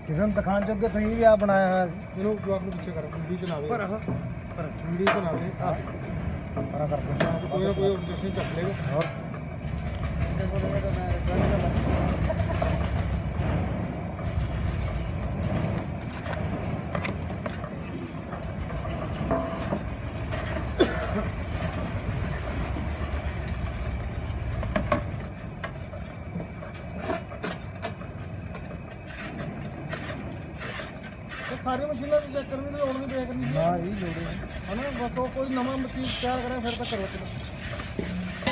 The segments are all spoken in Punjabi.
ਕਿਸੇ ਨੂੰ ਦਿਖਾਣ ਜੋਗੇ ਤੁਸੀਂ ਵੀ ਆ ਬਣਾਇਆ ਹੋਇਆ ਸੀ। ਇਹਨੂੰ ਜਵਾਬ ਨੂੰ ਪਿੱਛੇ ਕਰ ਹਿੰਦੀ ਚ ਨਾਵੇ ਪਰ ਹਿੰਦੀ ਚ ਨਾਵੇ ਪਰਾ ਕਰਦੇ ਹਾਂ। ਕੋਈ ਨਾ ਕੋਈ ਆਬਜੈਕਸ਼ਨ ਚੱਕ ਲੇਗਾ ਹੋਰ ਸਾਰੀ ਮਸ਼ੀਨਾਂ ਨੂੰ ਚੈੱਕ ਕਰਨ ਦੀ ਲੋੜ ਨਹੀਂ ਪਿਆ ਕਰਨੀ ਨਾ ਇਹ ਜੋੜੇ ਹੈ ਨਾ ਬਸ ਉਹ ਕੋਈ ਨਵਾਂ ਚੀਜ਼ ਤਿਆਰ ਕਰਾਂ ਫਿਰ ਤਾਂ ਕਰੋ ਚਲੋ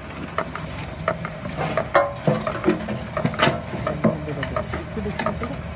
ਦੇਖੋ